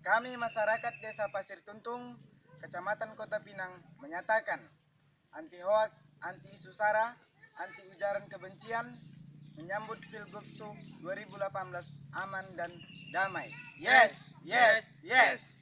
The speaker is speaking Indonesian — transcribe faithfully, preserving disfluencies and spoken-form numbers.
Kami masyarakat Desa Pasir Tuntung, Kecamatan Kota Pinang menyatakan anti hoax, anti isu sara, anti ujaran kebencian, menyambut Pilgub dua ribu delapan belas aman dan damai. Yes, yes, yes.